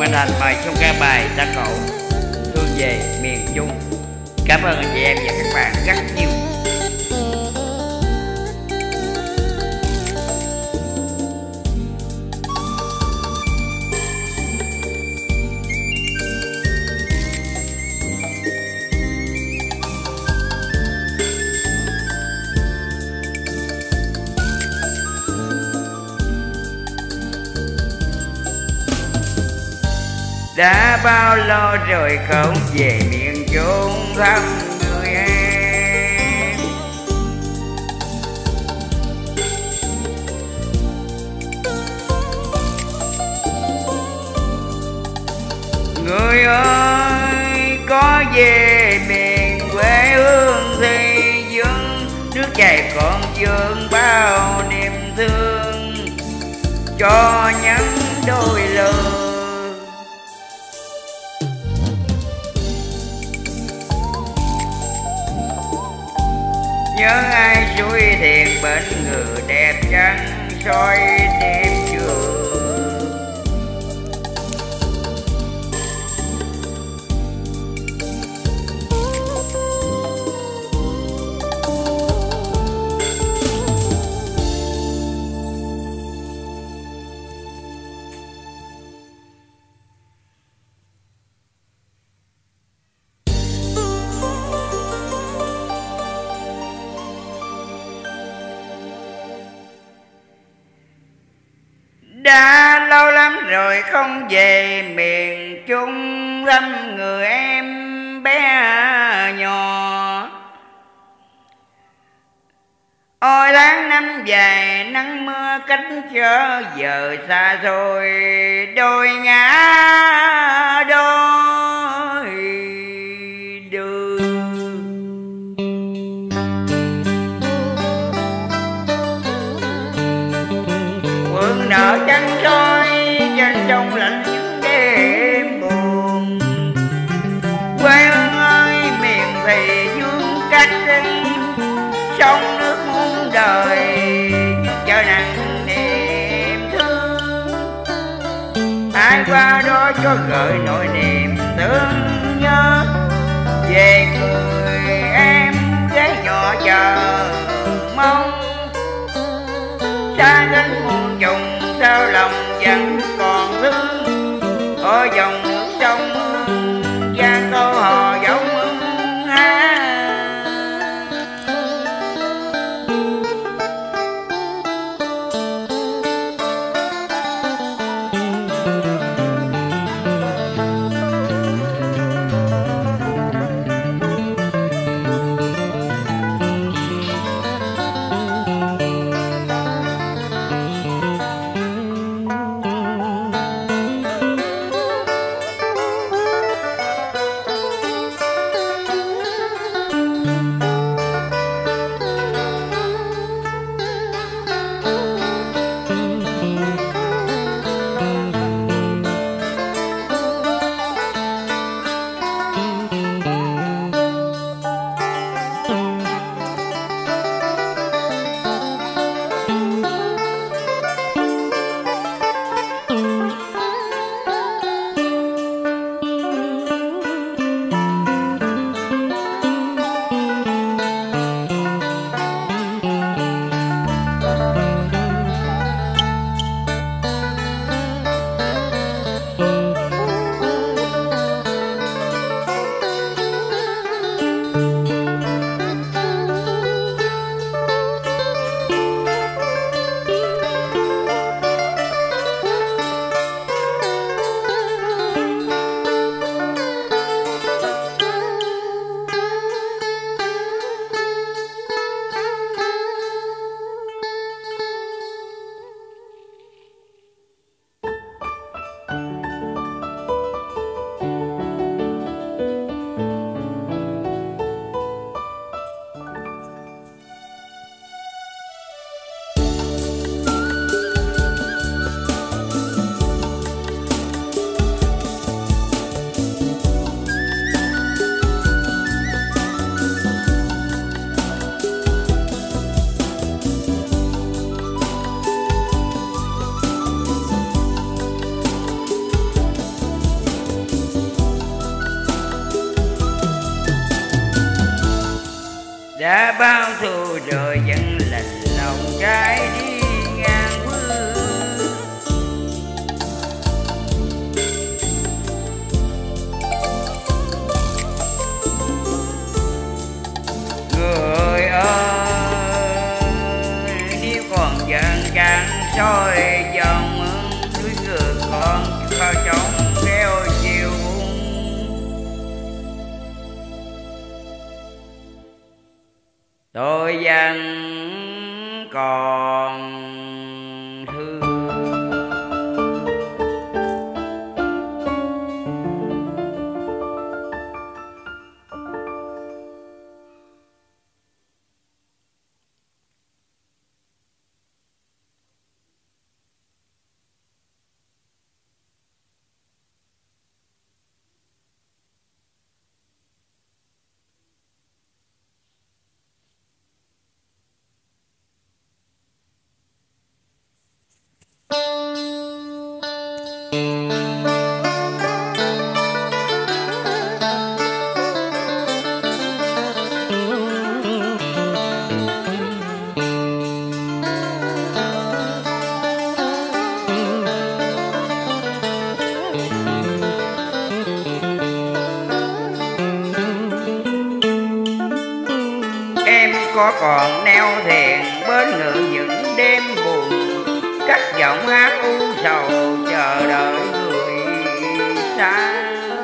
Minh Thành mời xong ca bài ta cậu Thương về miền Trung. Cảm ơn anh chị em và các bạn rất nhiều. Đã bao lâu rồi không về miền Trung thăm người em. Người ơi có về miền quê hương thì vương nước chảy còn vương bao niềm thương cho những đôi lời. Nhớ ai suối thiền bên người đẹp trắng soi đêm trường. Đã lâu lắm rồi không về miền Trung thăm người em bé nhỏ. Ôi tháng năm dài nắng mưa cách trở giờ xa rồi đôi ngã đôi đường. Phượng nở trắng soi trên sông lạnh những đêm buồn. Quê hương ơi miền thì dương cách đi sông nước muôn đời chờ nặng niềm thương. Ai qua đó cho gợi nỗi niềm thương nhớ về người em gái nhỏ chờ mong. Xa đến muôn trùng sao lòng vẫn còn thương ở dòng nước sông gian câu hò giống hát. đã bao thu rồi vẫn lạnh lòng trái đi ngang bước. Người ơi nếu còn giận càng soi dòng núi ngược còn bao trống đeo chiều tôi vẫn còn thương. Có còn neo thuyền bên ngự những đêm buồn, cất giọng hát u sầu chờ đợi người xa.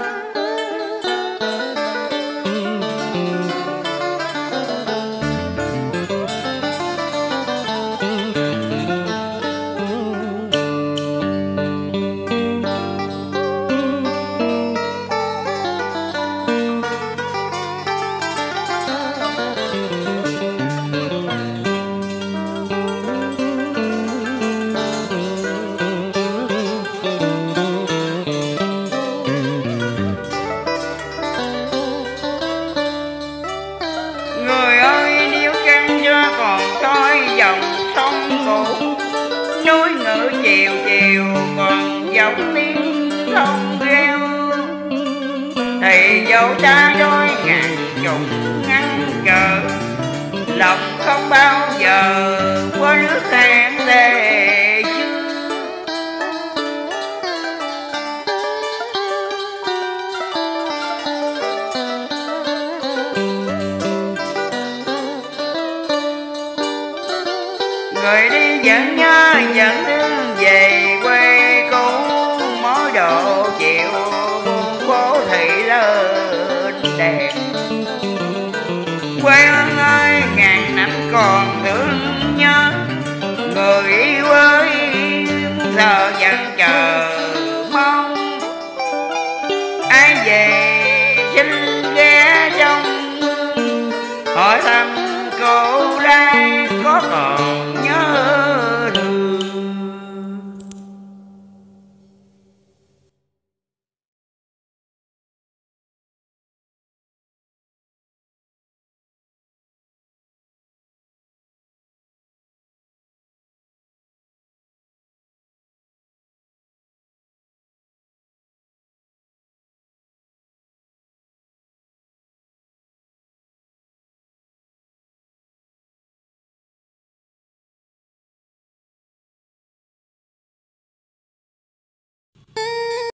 Núi ngự chiều chiều còn dòng tiếng thông reo, thì dẫu ta đôi ngàn trùng ngăn chờ, lòng không bao giờ quên nước hẹn thề xưa. Người đi vẫn nhớ vẫn thương về quê cũ, mối độ chiều buồn phố thị lên đèn. Quê hương ơi ngàn năm còn thương nhớ, người yêu ơi giờ vẫn chờ mong. Ai về xin ghé trong hỏi thăm cô đây có còn